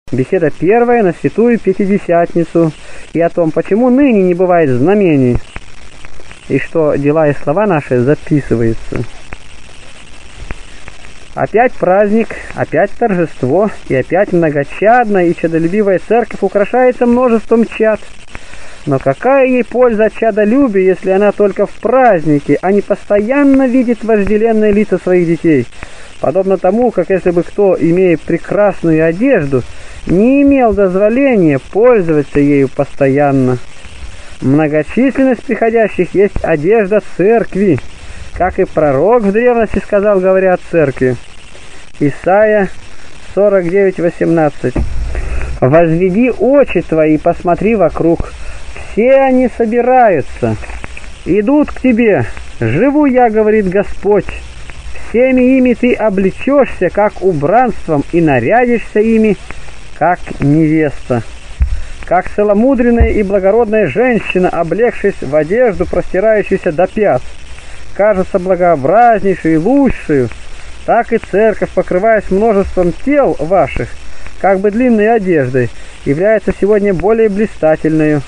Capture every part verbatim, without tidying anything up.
Беседа первая на Святую Пятидесятницу и о том, почему ныне не бывает знамений, и что дела и слова наши записываются. Опять праздник, опять торжество, и опять многочадная и чадолюбивая церковь украшается множеством чад. Но какая ей польза от чадолюбия, если она только в празднике, а не постоянно видит вожделенные лица своих детей? Подобно тому, как если бы кто, имея прекрасную одежду, не имел дозволения пользоваться ею постоянно. Многочисленность приходящих есть одежда церкви, как и пророк в древности сказал, говоря о церкви. Исайя сорок девять восемнадцать. «Возведи очи твои и посмотри вокруг, все они собираются, идут к тебе, живу я, говорит Господь, всеми ими ты облечешься, как убранством, и нарядишься ими, как невеста». Как целомудренная и благородная женщина, облегшись в одежду, простирающуюся до пят, кажется благообразнейшей и лучшей, так и церковь, покрываясь множеством тел ваших, как бы длинной одеждой, является сегодня более блистательной.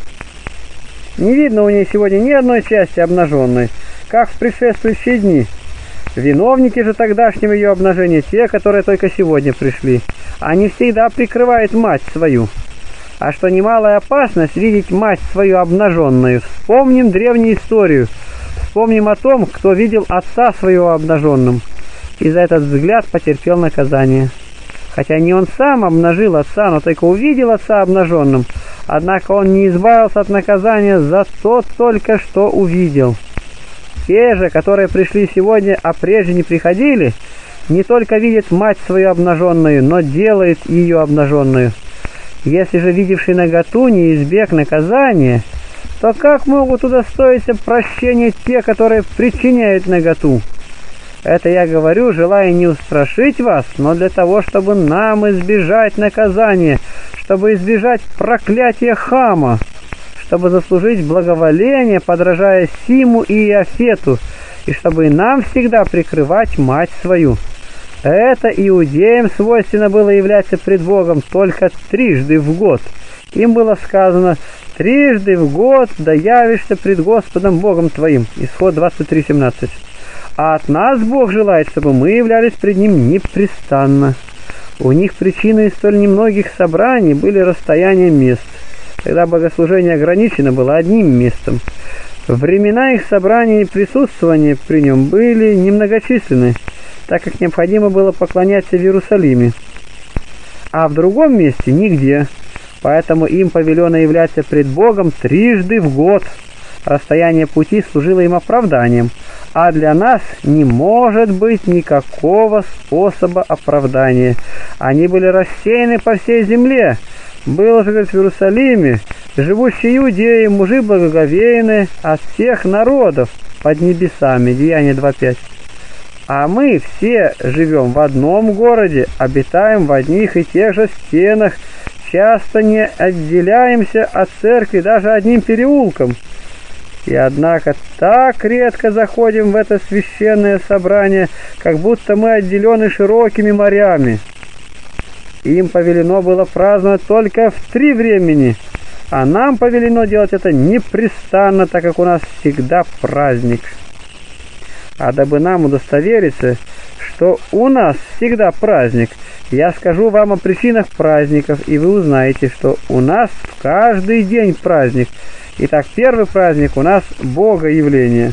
Не видно у ней сегодня ни одной части обнаженной, как в предшествующие дни. Виновники же тогдашнего ее обнажения те, которые только сегодня пришли. Они всегда прикрывают мать свою. А что немалая опасность видеть мать свою обнаженную. Вспомним древнюю историю. Вспомним о том, кто видел отца своего обнаженным, и за этот взгляд потерпел наказание. Хотя не он сам обнажил отца, но только увидел отца обнаженным, однако он не избавился от наказания за то только, что увидел. Те же, которые пришли сегодня, а прежде не приходили, не только видят мать свою обнаженную, но делают ее обнаженную. Если же видевший наготу не избег наказания, то как могут удостоиться прощения те, которые причиняют наготу? Это я говорю, желая не устрашить вас, но для того, чтобы нам избежать наказания, чтобы избежать проклятия Хама, чтобы заслужить благоволение, подражая Симу и Иофету, и чтобы нам всегда прикрывать мать свою. Это иудеям свойственно было являться пред Богом только трижды в год. Им было сказано: «Трижды в год да явишься пред Господом Богом твоим». Исход двадцать три семнадцать. А от нас Бог желает, чтобы мы являлись пред Ним непрестанно. У них причиной столь немногих собраний были расстояния мест. Тогда богослужение ограничено было одним местом. Времена их собраний и присутствования при нем были немногочисленны, так как необходимо было поклоняться в Иерусалиме, а в другом месте нигде, поэтому им повелено являться пред Богом трижды в год. Расстояние пути служило им оправданием, а для нас не может быть никакого способа оправдания. Они были рассеяны по всей земле. Было же, говорит, в Иерусалиме живущие иудеи, мужи благоговейные от всех народов под небесами. Деяние два пять. А мы все живем в одном городе, обитаем в одних и тех же стенах, часто не отделяемся от церкви даже одним переулком. И однако так редко заходим в это священное собрание, как будто мы отделены широкими морями. Им повелено было праздновать только в три времени, а нам повелено делать это непрестанно, так как у нас всегда праздник. А дабы нам удостовериться, что у нас всегда праздник, я скажу вам о причинах праздников, и вы узнаете, что у нас в каждый день праздник. Итак, первый праздник у нас Богоявление.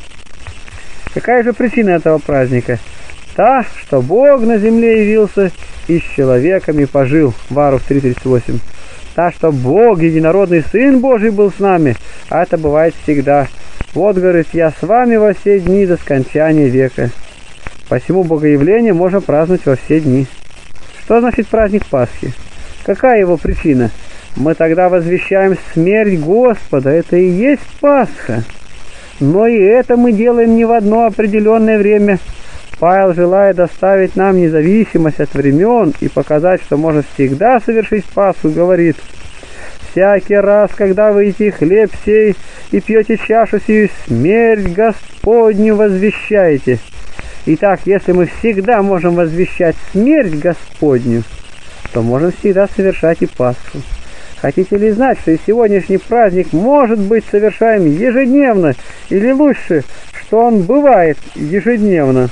Какая же причина этого праздника? Та, что Бог на земле явился и с человеками пожил. Варов три тридцать восемь. Та, что Бог, единородный Сын Божий, был с нами, а это бывает всегда. Вот, говорит, я с вами во все дни до скончания века. Посему Богоявление можно праздновать во все дни. Что значит праздник Пасхи? Какая его причина? Мы тогда возвещаем смерть Господа, это и есть Пасха. Но и это мы делаем не в одно определенное время. Павел, желая доставить нам независимость от времен и показать, что можно всегда совершить Пасху, говорит: «Всякий раз, когда вы едите хлеб сей и пьете чашу сию, смерть Господню возвещаете». Итак, если мы всегда можем возвещать смерть Господню, то можем всегда совершать и Пасху. Хотите ли знать, что и сегодняшний праздник может быть совершаем ежедневно, или лучше, что он бывает ежедневно?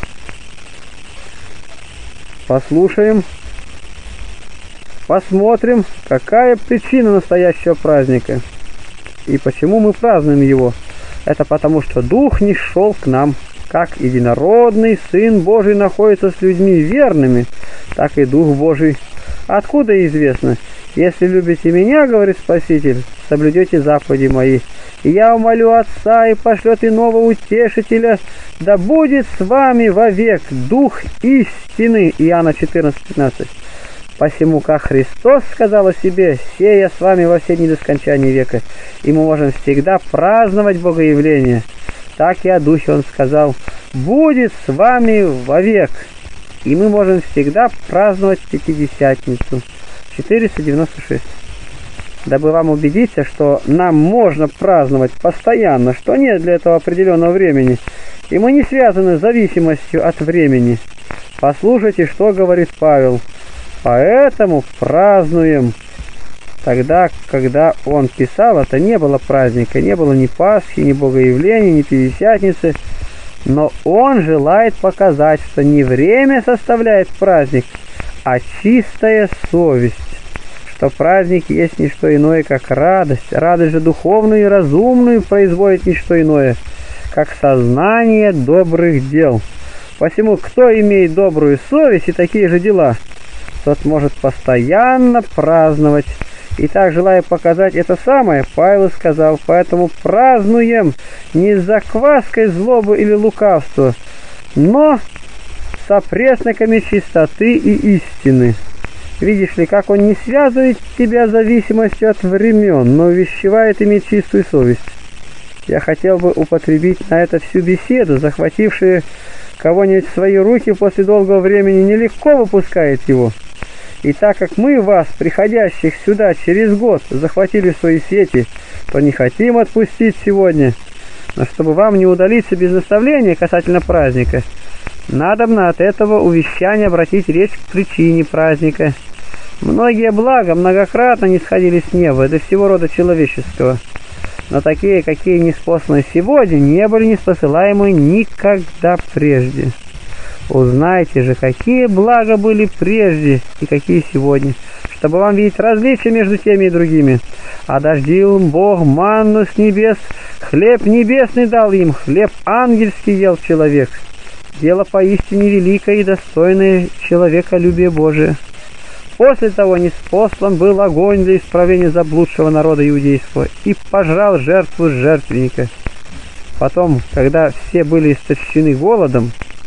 Послушаем, посмотрим, какая причина настоящего праздника и почему мы празднуем его. Это потому, что Дух не шел к нам. Как единородный Сын Божий находится с людьми верными, так и Дух Божий. Откуда известно? Если любите меня, говорит Спаситель, соблюдете заповеди мои. И я умолю Отца, и пошлет иного утешителя, да будет с вами вовек Дух истины. Иоанна четырнадцать пятнадцать. Посему, как Христос сказал о себе, сея с вами во все дни до скончания века, и мы можем всегда праздновать Богоявление. Так и о Духе Он сказал, будет с вами вовек, и мы можем всегда праздновать Пятидесятницу. четыреста девяносто шесть. Дабы вам убедиться, что нам можно праздновать постоянно, что нет для этого определенного времени, и мы не связаны с зависимостью от времени. Послушайте, что говорит Павел. Поэтому празднуем. Тогда, когда он писал, это не было праздника, не было ни Пасхи, ни Богоявления, ни Пятидесятницы, но он желает показать, что не время составляет праздник, а чистая совесть, что праздник есть не что иное, как радость, радость же духовную и разумную производит не что иное, как сознание добрых дел. Посему, кто имеет добрую совесть и такие же дела, тот может постоянно праздновать. И так, желая показать это самое, Павел сказал, поэтому празднуем не с закваской злобы или лукавства, но со пресноками чистоты и истины. Видишь ли, как он не связывает тебя зависимостью от времен, но увещевает иметь чистую совесть. Я хотел бы употребить на это всю беседу, захватившие кого-нибудь в свои руки после долгого времени нелегко выпускает его. И так как мы вас, приходящих сюда через год, захватили в свои сети, то не хотим отпустить сегодня. Но чтобы вам не удалиться без наставления касательно праздника, надобно от этого увещания обратить речь к причине праздника. Многие блага многократно не сходили с неба, до всего рода человеческого. Но такие, какие ниспосланы сегодня, не были ниспосылаемы никогда прежде. Узнайте же, какие блага были прежде и какие сегодня, чтобы вам видеть различия между теми и другими. А дождил им Бог манну с небес, хлеб небесный дал им, хлеб ангельский ел человек. Дело поистине великое и достойное человеколюбия Божия. После того ниспослан был огонь для исправления заблудшего народа иудейского и пожрал жертву жертвенника. Потом, когда все были истощены голодом,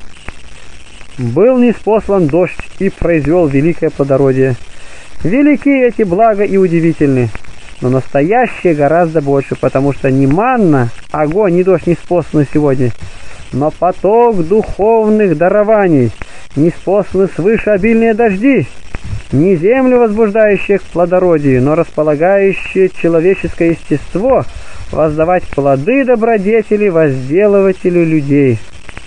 был ниспослан дождь и произвел великое плодородие. Велики эти блага и удивительны, но настоящие гораздо больше, потому что не манна, огонь, не дождь ниспосланы сегодня, но поток духовных дарований, ниспосланы свыше обильные дожди, не землю возбуждающие к плодородию, но располагающие человеческое естество воздавать плоды добродетели возделывателю людей.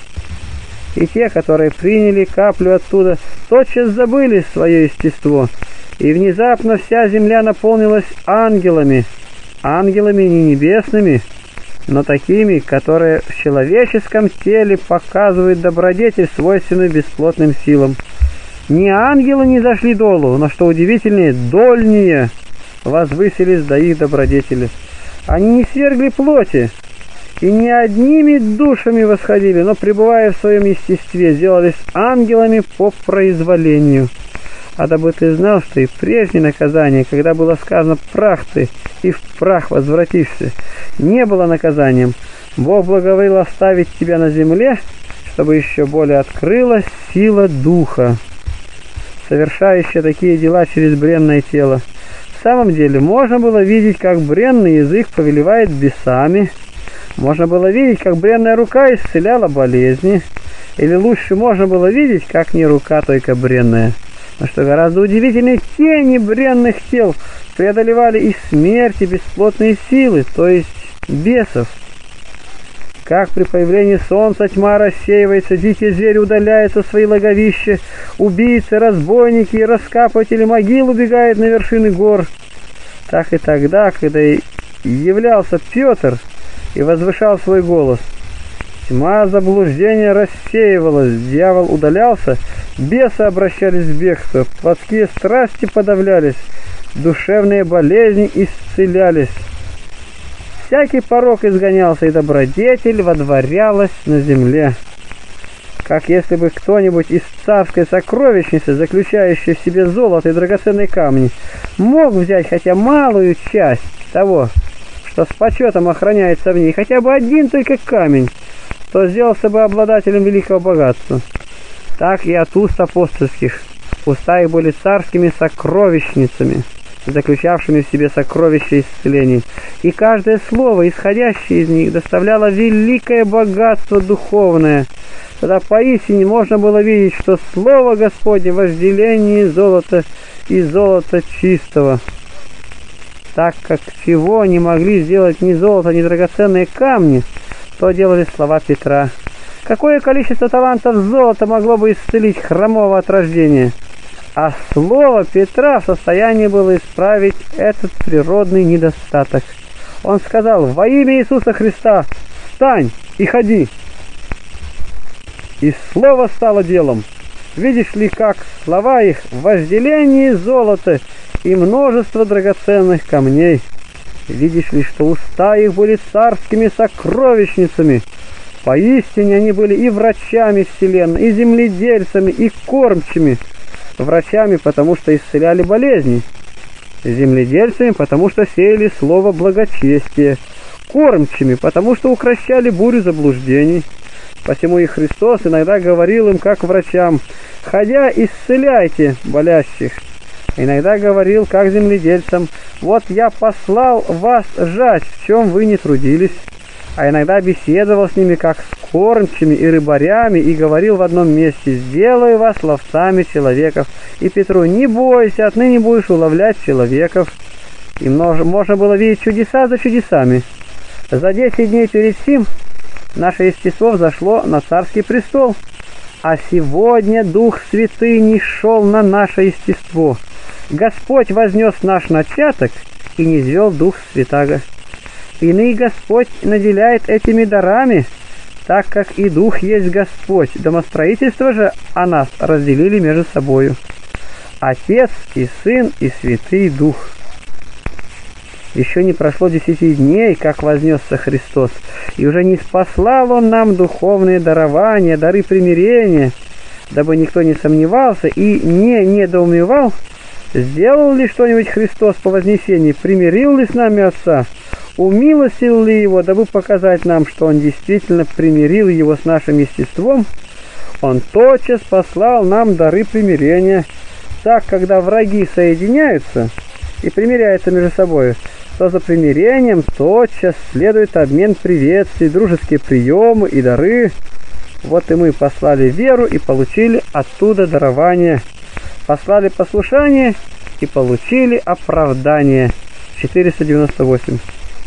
И те, которые приняли каплю оттуда, тотчас забыли свое естество, и внезапно вся земля наполнилась ангелами, ангелами не небесными, но такими, которые в человеческом теле показывают добродетель, свойственную бесплотным силам. Не ангелы не зашли долу, но, что удивительнее, дольние возвысились до их добродетели. Они не свергли плоти, и не одними душами восходили, но, пребывая в своем естестве, сделались ангелами по произволению. А дабы ты знал, что и прежнее наказание, когда было сказано «прах ты, и в прах возвратишься», не было наказанием. Бог благоволил оставить тебя на земле, чтобы еще более открылась сила Духа, совершающая такие дела через бренное тело. В самом деле, можно было видеть, как бренный язык повелевает бесами, можно было видеть, как бренная рука исцеляла болезни, или лучше можно было видеть, как не рука, только бренная. Но что гораздо удивительнее, тени бренных тел преодолевали и смерть, и бесплотные силы, то есть бесов. Как при появлении солнца тьма рассеивается, дикие звери удаляются в свои логовища, убийцы, разбойники и раскапыватели могил убегают на вершины гор, так и тогда, когда являлся Петр и возвышал свой голос, тьма заблуждения рассеивалась, дьявол удалялся, бесы обращались в бегство, плотские страсти подавлялись, душевные болезни исцелялись. Всякий порок изгонялся, и добродетель водворялась на земле. Как если бы кто-нибудь из царской сокровищницы, заключающей в себе золото и драгоценные камни, мог взять хотя малую часть того, что с почетом охраняется в ней, хотя бы один только камень, то сделался бы обладателем великого богатства. Так и от уст апостольских. Уста их были царскими сокровищницами, заключавшими в себе сокровища исцелений, и каждое слово, исходящее из них, доставляло великое богатство духовное. Тогда поистине можно было видеть, что Слово Господне вожделение золота и золота чистого. Так как чего не могли сделать ни золото, ни драгоценные камни, то делали слова Петра. Какое количество талантов золота могло бы исцелить хромого от рождения? А слово Петра в состоянии было исправить этот природный недостаток. Он сказал: «Во имя Иисуса Христа встань и ходи!» И слово стало делом. Видишь ли, как слова их — вожделение золота и множество драгоценных камней. Видишь ли, что уста их были царскими сокровищницами. Поистине они были и врачами вселенной, и земледельцами, и кормчими. Врачами, потому что исцеляли болезни, земледельцами, потому что сеяли слово благочестия, кормчими, потому что укрощали бурю заблуждений. Посему и Христос иногда говорил им, как врачам: «Ходя, исцеляйте болящих». Иногда говорил, как земледельцам: «Вот я послал вас жать, в чем вы не трудились». А иногда беседовал с ними, как с кормчими и рыбарями, и говорил в одном месте: «Сделаю вас ловцами человеков». И Петру: «Не бойся, отныне будешь уловлять человеков». И можно было видеть чудеса за чудесами. За десять дней перед сим наше естество взошло на царский престол, а сегодня Дух Святый нишел на наше естество. Господь вознес наш начаток и низвел Дух Святаго. Иные Господь наделяет этими дарами, так как и Дух есть Господь. Домостроительство же о нас разделили между собою Отец и Сын и Святый Дух. Еще не прошло десяти дней, как вознесся Христос, и уже не спаслал Он нам духовные дарования, дары примирения, дабы никто не сомневался и не недоумевал, сделал ли что-нибудь Христос по вознесении, примирил ли с нами Отца, умилостил ли Его, дабы показать нам, что Он действительно примирил Его с нашим естеством. Он тотчас послал нам дары примирения. Так, когда враги соединяются и примиряются между собой, то за примирением тотчас следует обмен приветствий, дружеские приемы и дары. Вот и мы послали веру и получили оттуда дарование, послали послушание и получили оправдание. четыреста девяносто восемь.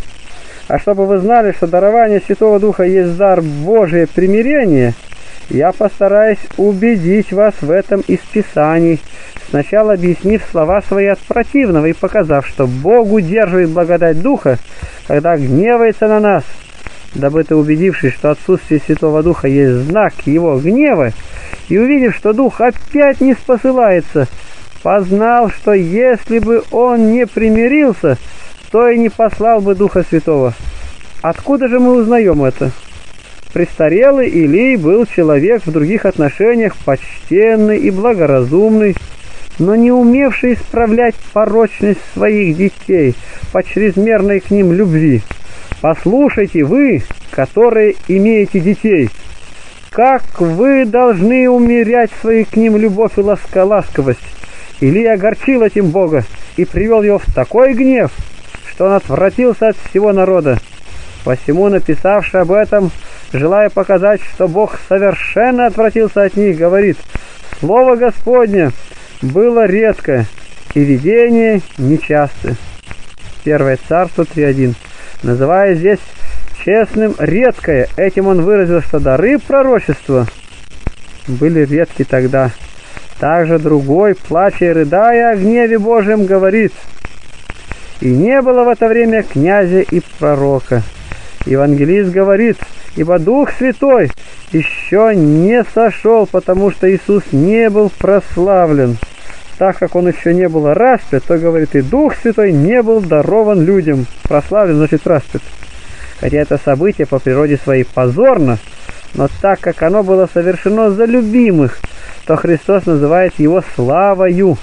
А чтобы вы знали, что дарование Святого Духа есть дар Божие примирение, я постараюсь убедить вас в этом из Писаний, сначала объяснив слова свои от противного и показав, что Бог удерживает благодать Духа, когда гневается на нас, дабы ты, убедившись, что отсутствие Святого Духа есть знак Его гнева, и увидев, что Дух опять не спосылается, познал, что если бы Он не примирился, то и не послал бы Духа Святого. Откуда же мы узнаем это? Престарелый Илий был человек в других отношениях почтенный и благоразумный, но не умевший исправлять порочность своих детей по чрезмерной к ним любви. Послушайте вы, которые имеете детей, как вы должны умерять свою к ним любовь и ласка, ласковость. Илия огорчил этим Бога и привел его в такой гнев, что он отвратился от всего народа. Посему, написавший об этом, желая показать, что Бог совершенно отвратился от них, говорит: «Слово Господне было редко, и видение нечасто». Первое Царство три один. Называя здесь честным редкое. Этим он выразил, что дары пророчества были редки тогда. Также другой, плача и рыдая о гневе Божьем, говорит: «И не было в это время князя и пророка». Евангелист говорит: «Ибо Дух Святой еще не сошел, потому что Иисус не был прославлен». Так как он еще не был распят, то, говорит, и Дух Святой не был дарован людям. Прославлен значит распят. Хотя это событие по природе своей позорно, но так как оно было совершено за любимых, то Христос называет его славою.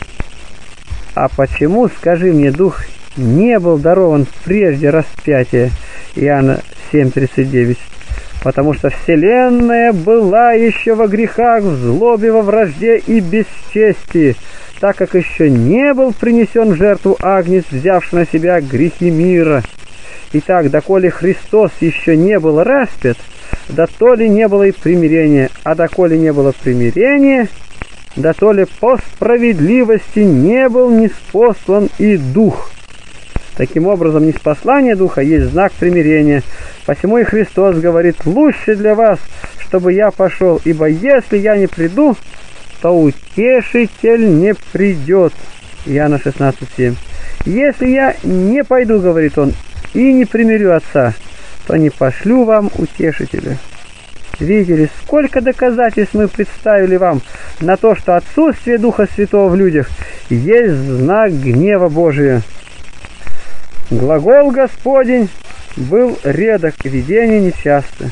А почему, скажи мне, Дух не был дарован прежде распятия? Иоанна семь тридцать девять. Потому что вселенная была еще во грехах, в злобе, во вражде и бесчестии, так как еще не был принесен в жертву Агнец, взявший на себя грехи мира. Итак, доколе Христос еще не был распят, да то ли не было и примирения, а доколе не было примирения, да то ли по справедливости не был ниспослан и Дух. Таким образом, ниспослание Духа есть знак примирения. Посему и Христос говорит: «Лучше для вас, чтобы я пошел, ибо если я не приду, то утешитель не придет». Иоанна шестнадцать семь. «Если я не пойду, — говорит он, — и не примирю Отца, то не пошлю вам утешителя». Видите ли, сколько доказательств мы представили вам на то, что отсутствие Духа Святого в людях есть знак гнева Божия. Глагол Господень был редок, видение нечасто.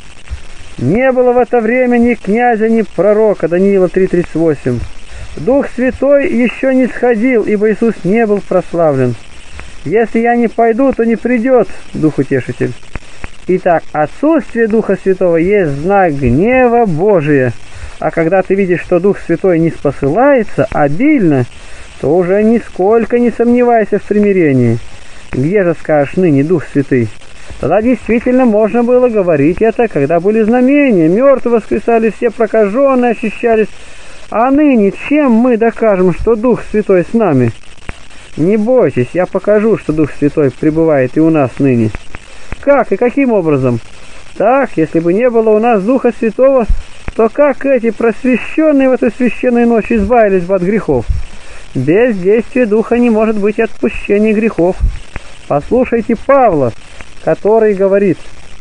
Не было в это время ни князя, ни пророка. Даниила три тридцать восемь. Дух Святой еще не сходил, ибо Иисус не был прославлен. Если я не пойду, то не придет Дух Утешитель. Итак, отсутствие Духа Святого есть знак гнева Божия. А когда ты видишь, что Дух Святой не спосылается обильно, то уже нисколько не сомневайся в примирении. Где же, скажешь, ныне Дух Святый? Тогда действительно можно было говорить это, когда были знамения, мертвые воскресали, все прокаженные очищались. А ныне чем мы докажем, что Дух Святой с нами? Не бойтесь, я покажу, что Дух Святой пребывает и у нас ныне. Как и каким образом? Так, если бы не было у нас Духа Святого, то как эти просвещенные в эту священную ночь избавились бы от грехов? Без действия Духа не может быть отпущения грехов. Послушайте Павла, который говорит: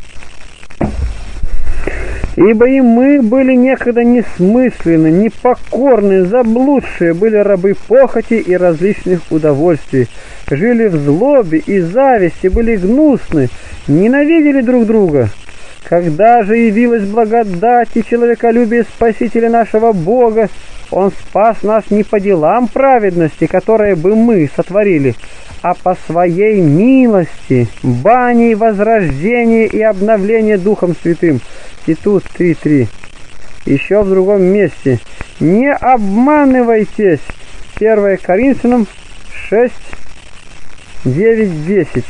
«Ибо и мы были некогда несмысленны, непокорны, заблудшие, были рабы похоти и различных удовольствий, жили в злобе и зависти, были гнусны, ненавидели друг друга. Когда же явилась благодать и человеколюбие Спасителя нашего Бога, Он спас нас не по делам праведности, которые бы мы сотворили, а по своей милости, бани, возрождения и обновления Духом Святым». Титус три три. Еще в другом месте: «Не обманывайтесь». первое Коринфянам шесть девять десять.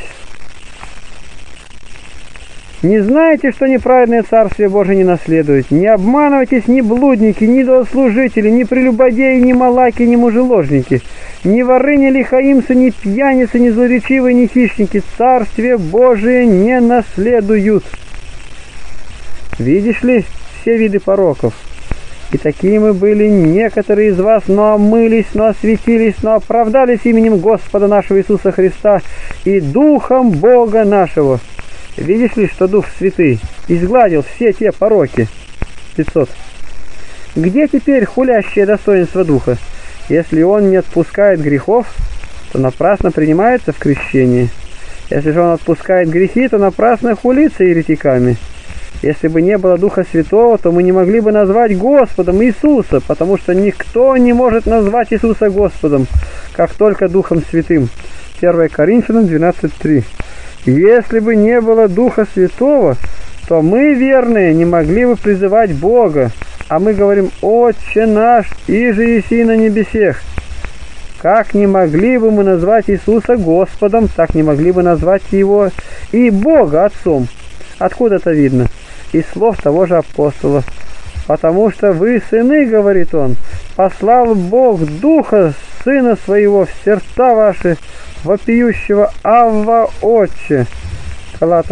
«Не знаете, что неправедное Царствие Божие не наследует? Не обманывайтесь, ни блудники, ни идолослужители, ни прелюбодеи, ни малаки, ни мужеложники, ни воры, ни лихаимцы, ни пьяницы, ни злоречивые, ни хищники Царствие Божие не наследуют». Видишь ли, все виды пороков. И такие мы были некоторые из вас, но омылись, но осветились, но оправдались именем Господа нашего Иисуса Христа и Духом Бога нашего. Видишь ли, что Дух Святый изгладил все те пороки? пятьсот. Где теперь хулящее достоинство Духа? Если Он не отпускает грехов, то напрасно принимается в крещении. Если же Он отпускает грехи, то напрасно хулится еретиками. Если бы не было Духа Святого, то мы не могли бы назвать Господом Иисуса, потому что никто не может назвать Иисуса Господом, как только Духом Святым. первое Коринфянам двенадцать три. Если бы не было Духа Святого, то мы, верные, не могли бы призывать Бога, а мы говорим: «Отче наш, иже еси на небесех». Как не могли бы мы назвать Иисуса Господом, так не могли бы назвать Его и Бога Отцом. Откуда это видно? Из слов того же апостола: «Потому что вы сыны, — говорит он, — послал Бог Духа Сына Своего в сердца ваши, вопиющего: Авва, Отче». Галатам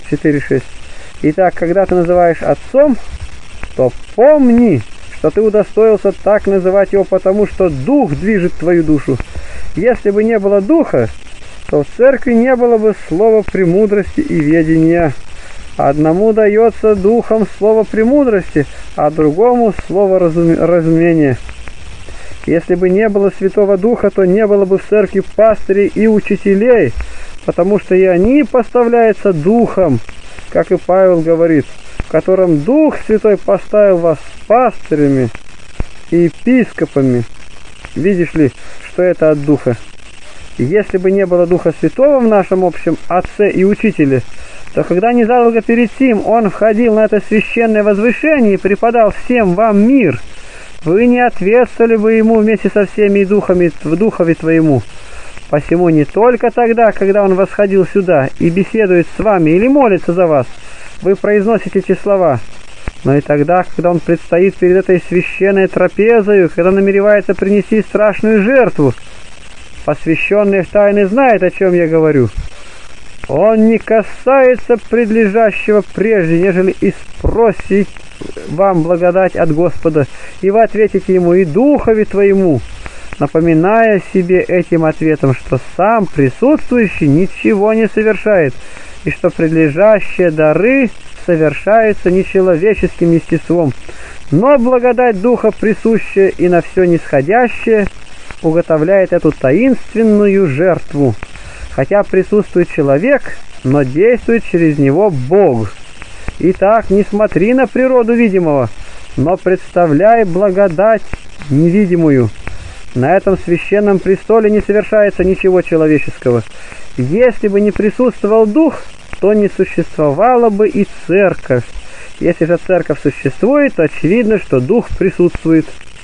четыре шесть. Итак, когда ты называешь отцом, то помни, что ты удостоился так называть его, потому что дух движет твою душу. Если бы не было духа, то в церкви не было бы слова премудрости и ведения. Одному дается духом слово премудрости, а другому слово разумения. Если бы не было Святого Духа, то не было бы в церкви пастырей и учителей, потому что и они поставляются Духом, как и Павел говорит, в котором Дух Святой поставил вас пастырями и епископами. Видишь ли, что это от Духа? Если бы не было Духа Святого в нашем общем Отце и Учителе, то когда незадолго перед сим Он входил на это священное возвышение и преподал всем вам мир, вы не ответствовали бы Ему вместе со всеми духами в Духове Твоему. Посему не только тогда, когда Он восходил сюда и беседует с вами или молится за вас, вы произносите эти слова, но и тогда, когда Он предстоит перед этой священной трапезою, когда намеревается принести страшную жертву. Посвященные в тайны знают, о чем я говорю. Он не касается предлежащего прежде, нежели и спросить вам благодать от Господа, и вы ответите Ему и Духове Твоему, напоминая себе этим ответом, что сам присутствующий ничего не совершает, и что предлежащие дары совершаются не человеческим естеством, но благодать Духа, присущая и на все нисходящее, уготовляет эту таинственную жертву. Хотя присутствует человек, но действует через него Бог. Итак, не смотри на природу видимого, но представляй благодать невидимую. На этом священном престоле не совершается ничего человеческого. Если бы не присутствовал Дух, то не существовала бы и церковь. Если же церковь существует, то очевидно, что Дух присутствует.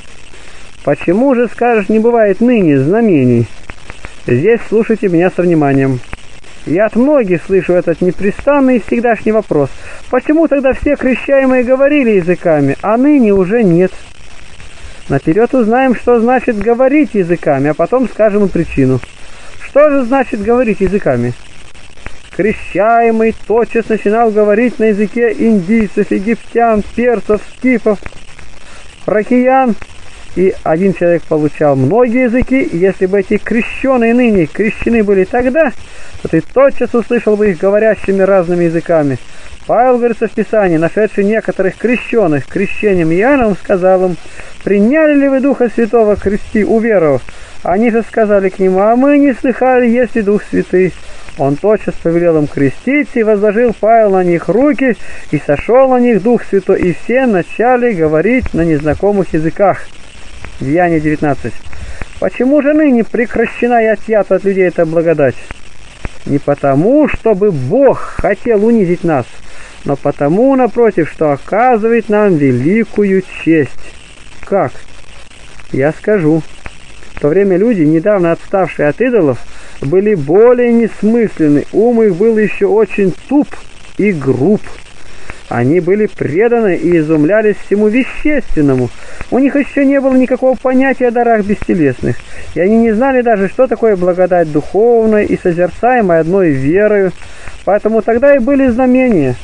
Почему же, скажешь, не бывает ныне знамений? Здесь слушайте меня со вниманием. Я от многих слышу этот непрестанный и всегдашний вопрос. Почему тогда все крещаемые говорили языками, а ныне уже нет? Наперед узнаем, что значит говорить языками, а потом скажем и причину. Что же значит говорить языками? Крещаемый тотчас начинал говорить на языке индийцев, египтян, перцев, скифов, фракиян, и один человек получал многие языки, и если бы эти крещеные ныне крещены были тогда, то ты тотчас услышал бы их говорящими разными языками. Павел говорится в Писании, нашедший некоторых крещеных крещением Иоанновым, сказал им: «Приняли ли вы Духа Святого, крести уверовав?» Они же сказали к нему: «А мы не слыхали, есть ли Дух Святый». Он тотчас повелел им креститься, и возложил Павел на них руки, и сошел на них Дух Святой, и все начали говорить на незнакомых языках. Деяние девятнадцать. Почему же ныне прекращена и отъята от людей эта благодать? Не потому, чтобы Бог хотел унизить нас, но потому, напротив, что оказывает нам великую честь. Как? Я скажу. В то время люди, недавно отставшие от идолов, были более несмысленны, ум их был еще очень туп и груб. Они были преданы и изумлялись всему вещественному. У них еще не было никакого понятия о дарах бестелесных, и они не знали даже, что такое благодать духовная и созерцаемая одной верою, поэтому тогда и были знамения.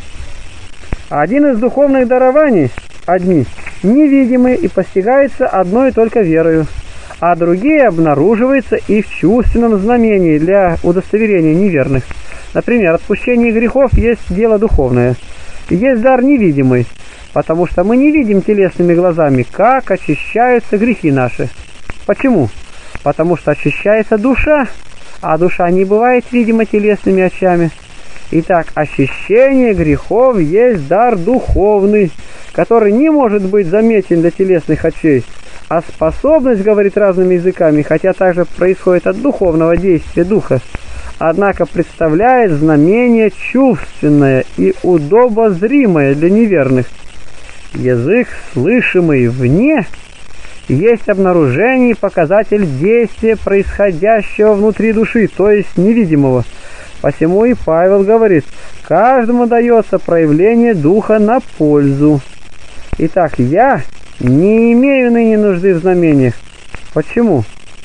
Один из духовных дарований, одни, невидимые и постигается одной только верою, а другие обнаруживаются и в чувственном знамении для удостоверения неверных. Например, отпущение грехов есть дело духовное. Есть дар невидимый, потому что мы не видим телесными глазами, как очищаются грехи наши. Почему? Потому что очищается душа, а душа не бывает видима телесными очами. Итак, очищение грехов есть дар духовный, который не может быть заметен для телесных очей, а способность говорить разными языками, хотя также происходит от духовного действия духа, однако представляет знамение чувственное и удобозримое для неверных. Язык, слышимый вне, есть обнаружение и показатель действия, происходящего внутри души, то есть невидимого. Посему и Павел говорит: каждому дается проявление духа на пользу. Итак, я не имею ныне нужды в знамениях. Почему?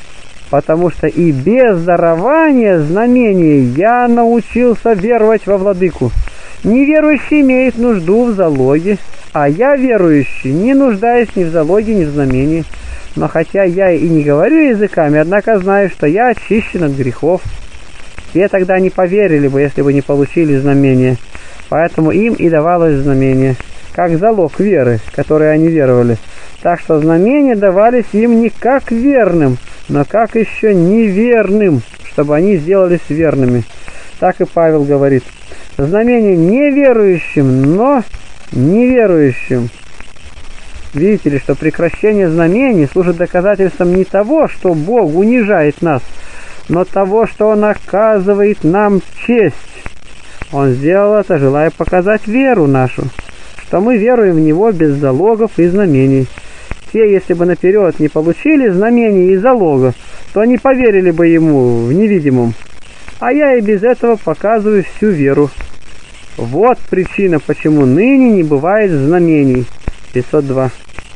потому что и без дарования знамений я научился веровать во Владыку. Неверующий имеет нужду в залоге, а я, верующий, не нуждаюсь ни в залоге, ни в знамении. Но хотя я и не говорю языками, однако знаю, что я очищен от грехов. Те тогда не поверили бы, если бы не получили знамение, поэтому им и давалось знамение, как залог веры, которой они веровали. Так что знамения давались им не как верным, но как еще неверным, чтобы они сделались верными. Так и Павел говорит: знамение неверующим, но неверующим. Видите ли, что прекращение знамений служит доказательством не того, что Бог унижает нас, но того, что Он оказывает нам честь. Он сделал это, желая показать веру нашу, что мы веруем в Него без залогов и знамений. Те, если бы наперед не получили знамений и залогов, то не поверили бы Ему в невидимом. А я и без этого показываю всю веру. Вот причина, почему ныне не бывает знамений. пятьсот два.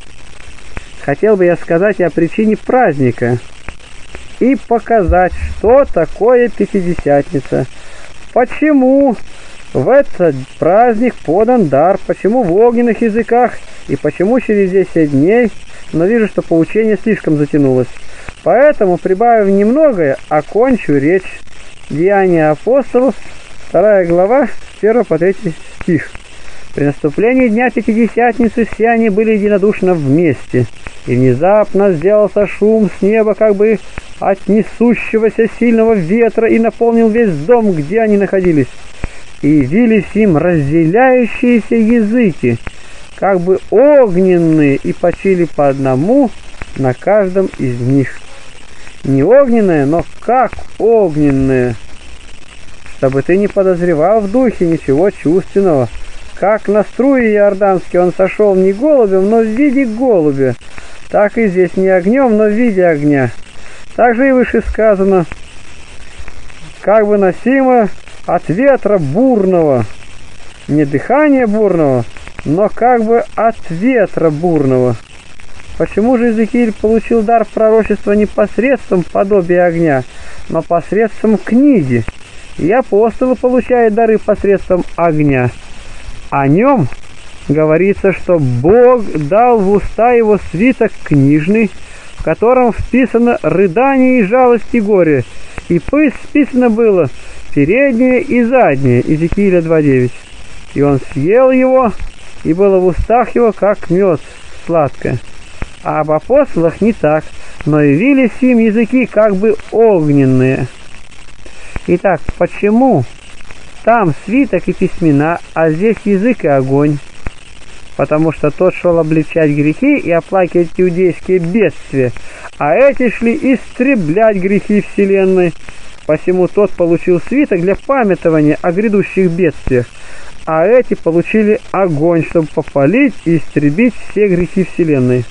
Хотел бы я сказать и о причине праздника и показать, что такое Пятидесятница. Почему в этот праздник подан дар, почему в огненных языках и почему через десять дней, но вижу, что поучение слишком затянулось. Поэтому, прибавив немногое, окончу речь. Деяния апостолов, вторая глава, с первого по третий стих. При наступлении дня Пятидесятницы все они были единодушно вместе, и внезапно сделался шум с неба, как бы от несущегося сильного ветра, и наполнил весь дом, где они находились. И явились им разделяющиеся языки, как бы огненные, и почили по одному на каждом из них. Не огненные, но как огненные, чтобы ты не подозревал в духе ничего чувственного. Как на струи Иорданский он сошел не голубем, но в виде голубя, так и здесь не огнем, но в виде огня. Также и выше сказано, как бы носимо от ветра бурного, не дыхания бурного, но как бы от ветра бурного. Почему же Иезекииль получил дар пророчества не посредством подобия огня, но посредством книги? И апостолы получают дары посредством огня. О нем говорится, что Бог дал в уста его свиток книжный, в котором вписано рыдание и жалость и горе, и пусть списано было переднее и заднее, Иезекииля два девять. И он съел его, и было в устах его, как мед сладкое. А об апостолах не так, но явились им языки как бы огненные. Итак, почему там свиток и письмена, а здесь язык и огонь? Потому что тот шел обличать грехи и оплакивать иудейские бедствия, а эти шли истреблять грехи вселенной. Посему тот получил свиток для памятования о грядущих бедствиях, а эти получили огонь, чтобы попалить и истребить все грехи вселенной.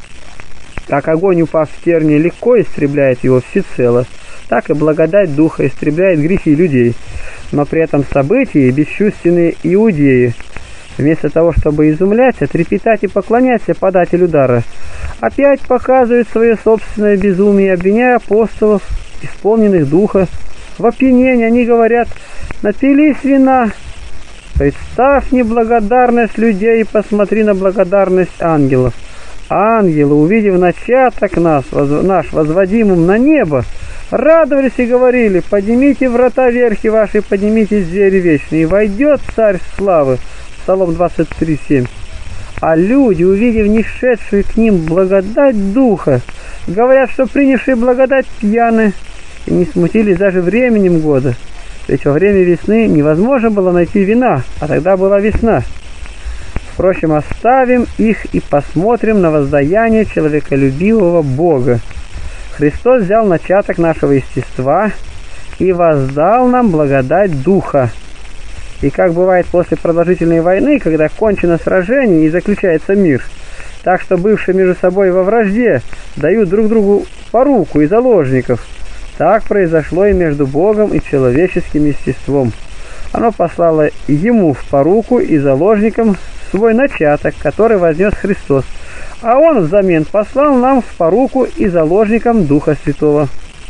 Как огонь, упав в тернии, легко истребляет его всецело, так и благодать Духа истребляет грехи людей. Но при этом события бесчувственные иудеи, вместо того, чтобы изумляться, трепетать и поклоняться подателю дара, опять показывают свое собственное безумие, обвиняя апостолов, исполненных Духа. В опьянении они говорят: «Напились вина». Представь неблагодарность людей и посмотри на благодарность ангелов. Ангелы, увидев начаток нас, воз, наш возводимым на небо, радовались и говорили: «Поднимите врата верхи ваши, поднимите двери вечные, и войдет Царь славы». Псалом двадцать три семь. А люди, увидев не шедшую к ним благодать Духа, говорят, что принявшие благодать пьяны, и не смутились даже временем года. Ведь во время весны невозможно было найти вина, а тогда была весна. Впрочем, оставим их и посмотрим на воздаяние человеколюбивого Бога. Христос взял начаток нашего естества и воздал нам благодать Духа. И как бывает после продолжительной войны, когда кончено сражение и заключается мир, так что бывшие между собой во вражде дают друг другу поруку и заложников, так произошло и между Богом и человеческим естеством. Оно послало ему в поруку и заложникам свой начаток, который вознес Христос, а он взамен послал нам в поруку и заложникам Духа Святого.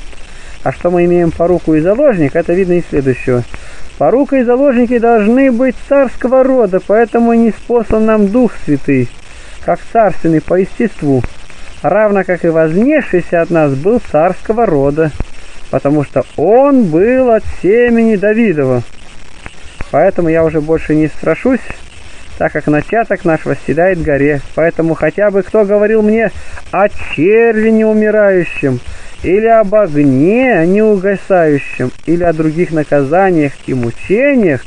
А что мы имеем поруку и заложник, это видно из следующего. Порука и заложники должны быть царского рода, поэтому и ниспослан нам Дух Святый, как царственный по естеству, равно как и вознесшийся от нас был царского рода, потому что он был от семени Давидова. Поэтому я уже больше не страшусь, так как начаток наш восседает в горе. Поэтому хотя бы кто говорил мне о черве неумирающем, или об огне неугасающем, или о других наказаниях и мучениях,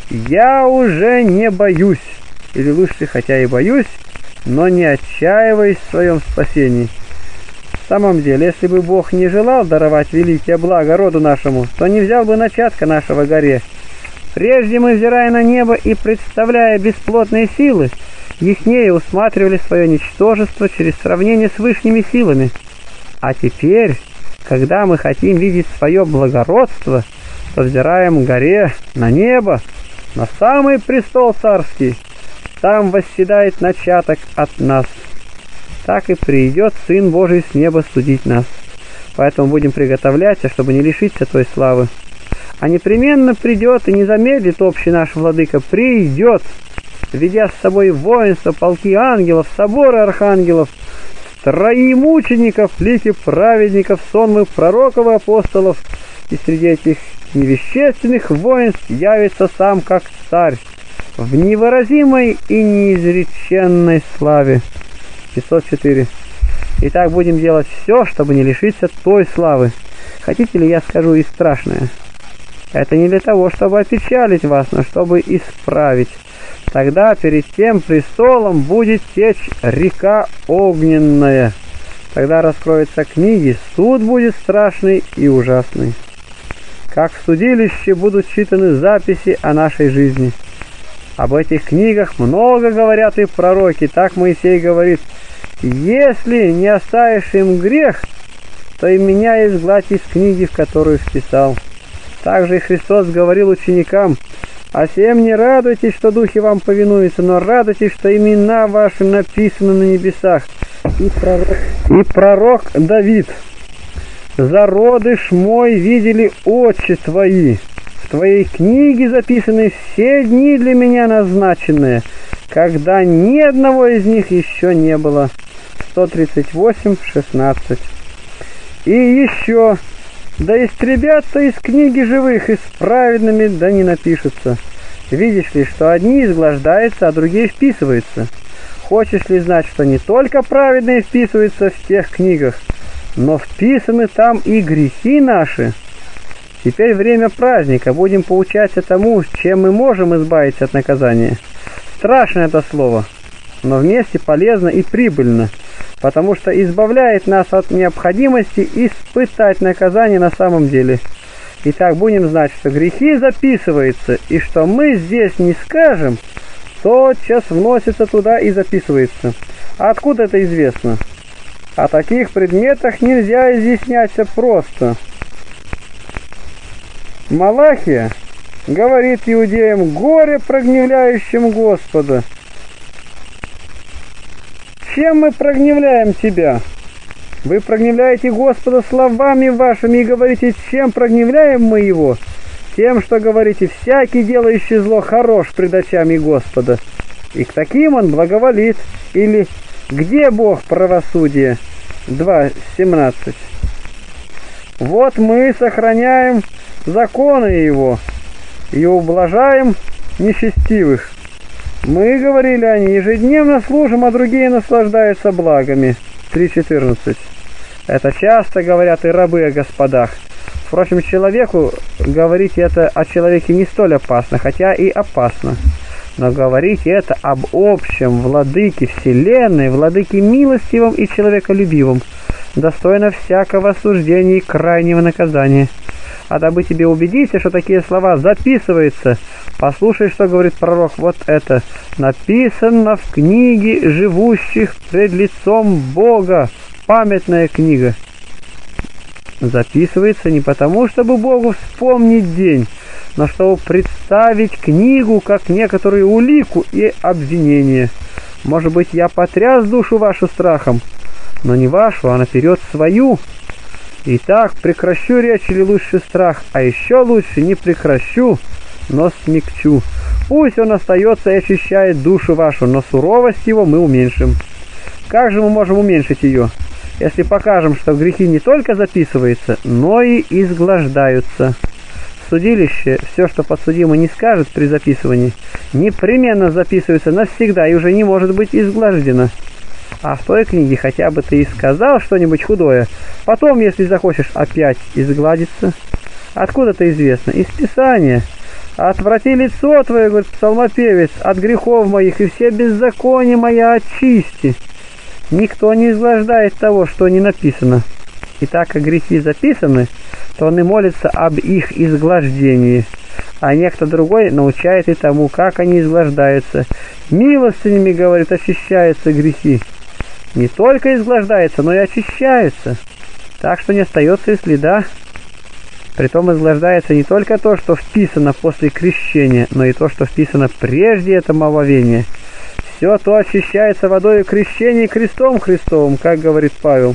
я уже не боюсь, или лучше, хотя и боюсь, но не отчаиваясь в своем спасении. В самом деле, если бы Бог не желал даровать великие блага роду нашему, то не взял бы начатка нашего горе. Прежде мы, взирая на небо и представляя бесплотные силы, яснее усматривали свое ничтожество через сравнение с вышними силами. А теперь, когда мы хотим видеть свое благородство, то взираем к горе, на небо, на самый престол царский. Там восседает начаток от нас. Так и придет Сын Божий с неба судить нас. Поэтому будем приготовляться, чтобы не лишиться той славы. А непременно придет и не замедлит общий наш владыка, придет, ведя с собой воинство, полки ангелов, соборы архангелов, строи мучеников, лики праведников, сонмы пророков и апостолов, и среди этих невещественных воинств явится сам как царь в невыразимой и неизреченной славе. пятьсот четыре. Итак, будем делать все, чтобы не лишиться той славы. Хотите ли, я скажу и страшное? Это не для того, чтобы опечалить вас, но чтобы исправить. Тогда перед тем престолом будет течь река огненная. Тогда раскроются книги, суд будет страшный и ужасный. Как в судилище будут читаны записи о нашей жизни. Об этих книгах много говорят и пророки. Так Моисей говорит: если не оставишь им грех, то и меня изгладь из книги, в которую вписал. Также и Христос говорил ученикам: «А сем не радуйтесь, что духи вам повинуются, но радуйтесь, что имена ваши написаны на небесах». И пророк, и пророк Давид: «Зародыш мой видели очи твои, в твоей книге записаны все дни для меня назначенные, когда ни одного из них еще не было». сто тридцать восемь, шестнадцать. И еще: «Да истребятся из книги живых, и с праведными да не напишутся». Видишь ли, что одни изглаждаются, а другие вписываются? Хочешь ли знать, что не только праведные вписываются в тех книгах, но вписаны там и грехи наши? Теперь время праздника, будем поучаться тому, чем мы можем избавиться от наказания. Страшно это слово, но вместе полезно и прибыльно, потому что избавляет нас от необходимости испытать наказание на самом деле. Итак, будем знать, что грехи записываются, и что мы здесь не скажем, тотчас вносится туда и записывается. А откуда это известно? О таких предметах нельзя изъясняться просто. Малахия говорит иудеям: «Горе прогневляющим Господа». Чем мы прогневляем тебя? Вы прогневляете Господа словами вашими и говорите: чем прогневляем мы Его? Тем, что говорите: всякий, делающий зло, хорош пред очами Господа, и к таким Он благоволит. Или: где Бог правосудия? два семнадцать. Вот мы сохраняем законы Его и ублажаем нечестивых. Мы, говорили они, ежедневно служим, а другие наслаждаются благами. три четырнадцать. Это часто говорят и рабы о господах. Впрочем, человеку говорить это о человеке не столь опасно, хотя и опасно. Но говорить это об общем владыке вселенной, владыке милостивом и человеколюбивом, достойно всякого осуждения и крайнего наказания. А дабы тебе убедиться, что такие слова записываются, послушай, что говорит пророк. Вот это: написано в книге живущих пред лицом Бога. Памятная книга. Записывается не потому, чтобы Богу вспомнить день, но чтобы представить книгу как некоторую улику и обвинение. Может быть, я потряс душу вашу страхом, но не вашу, а наперед свою. Итак, прекращу речь или лучше страх, а еще лучше не прекращу, но смягчу. Пусть он остается и очищает душу вашу, но суровость его мы уменьшим. Как же мы можем уменьшить ее, если покажем, что грехи не только записываются, но и изглаждаются? В судилище все, что подсудимый не скажет при записывании, непременно записывается навсегда и уже не может быть изглаждено. А в той книге хотя бы ты и сказал что-нибудь худое, потом, если захочешь, опять изгладиться. Откуда-то известно? Из Писания. «Отврати лицо твое, — говорит псалмопевец, — от грехов моих, и все беззакония моя очисти». Никто не изглаждает того, что не написано. И так как грехи записаны, то он и молится об их изглаждении. А некто другой научает и тому, как они изглаждаются. «Милостынями, — говорит, — очищаются грехи». Не только изглаждается, но и очищается, так что не остается и следа. Притом изглаждается не только то, что вписано после крещения, но и то, что вписано прежде этого омовения. Все то очищается водою крещения и крестом Христовым, как говорит Павел.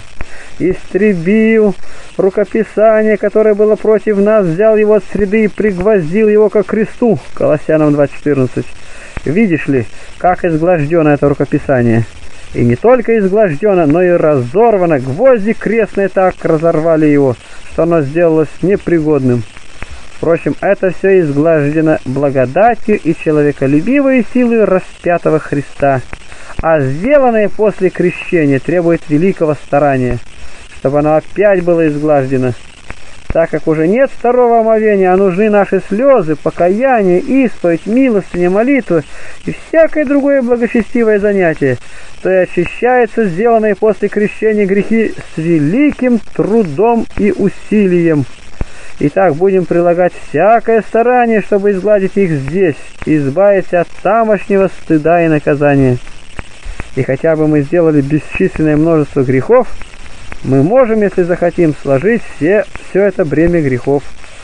«Истребил рукописание, которое было против нас, взял его от среды и пригвоздил его ко кресту». Колоссянам два четырнадцать. Видишь ли, как изглаждено это рукописание? И не только изглаждено, но и разорвано. Гвозди крестные так разорвали его, что оно сделалось непригодным. Впрочем, это все изглаждено благодатью и человеколюбивой силой распятого Христа, а сделанное после крещения требует великого старания, чтобы оно опять было изглаждено. Так как уже нет второго омовения, а нужны наши слезы, покаяние, исповедь, милостыня, молитва и всякое другое благочестивое занятие, то и очищаются сделанные после крещения грехи с великим трудом и усилием. Итак, будем прилагать всякое старание, чтобы изгладить их здесь, и избавиться от тамошнего стыда и наказания. И хотя бы мы сделали бесчисленное множество грехов, мы можем, если захотим, сложить все, все это бремя грехов.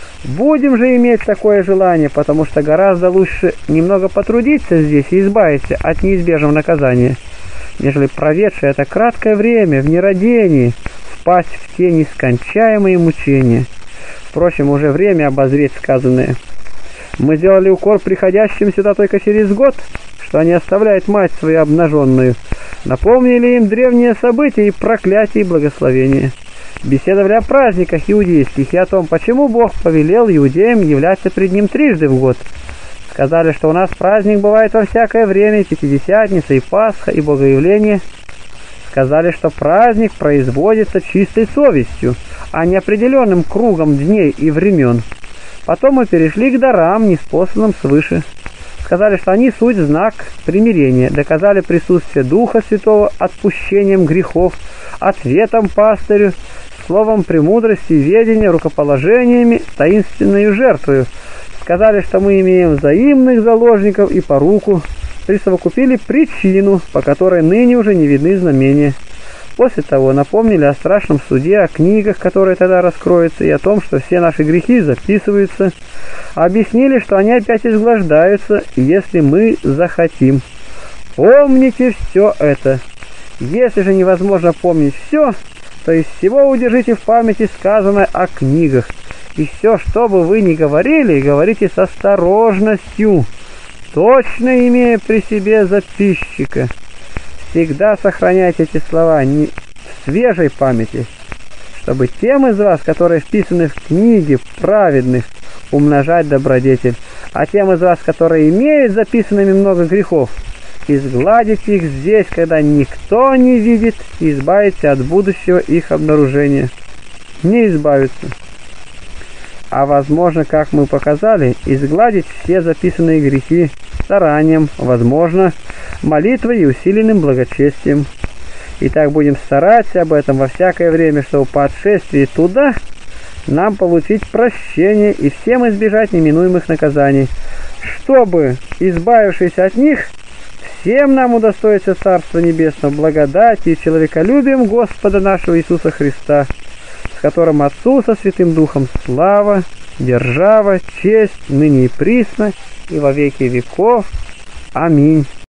Будем же иметь такое желание, потому что гораздо лучше немного потрудиться здесь и избавиться от неизбежного наказания, нежели проведшее это краткое время в нерадении впасть в те нескончаемые мучения. Впрочем, уже время обозреть сказанное. Мы сделали укор приходящим сюда только через год, что они оставляют мать свою обнаженную. Напомнили им древние события и проклятия и благословения. Беседовали о праздниках иудейских и о том, почему Бог повелел иудеям являться пред Ним трижды в год. Сказали, что у нас праздник бывает во всякое время, Пятидесятница и Пасха и Богоявление. Сказали, что праздник производится чистой совестью, а не определенным кругом дней и времен. Потом мы перешли к дарам, неспосланным свыше. Сказали, что они суть знак примирения, доказали присутствие Духа Святого отпущением грехов, ответом пастырю, словом премудрости и ведения, рукоположениями, таинственной жертвою. Сказали, что мы имеем взаимных заложников и поруку, присовокупили причину, по которой ныне уже не видны знамения. После того напомнили о страшном суде, о книгах, которые тогда раскроются, и о том, что все наши грехи записываются. Объяснили, что они опять изглаждаются, если мы захотим. Помните все это. Если же невозможно помнить все, то из всего удержите в памяти сказанное о книгах. И все, что бы вы ни говорили, говорите с осторожностью, точно имея при себе записчика. Всегда сохраняйте эти слова не в свежей памяти, чтобы тем из вас, которые вписаны в книги праведных, умножать добродетель, а тем из вас, которые имеют записанными много грехов, изгладить их здесь, когда никто не видит, и избавиться от будущего их обнаружения. Не избавиться. А возможно, как мы показали, изгладить все записанные грехи старанием, возможно, молитвой и усиленным благочестием. И так будем стараться об этом во всякое время, чтобы по отшествии туда нам получить прощение и всем избежать неминуемых наказаний, чтобы, избавившись от них, всем нам удостоится Царство Небесного благодати и человеколюбием Господа нашего Иисуса Христа, с которым Отцу со Святым Духом слава, держава, честь, ныне и присно, и во веки веков. Аминь.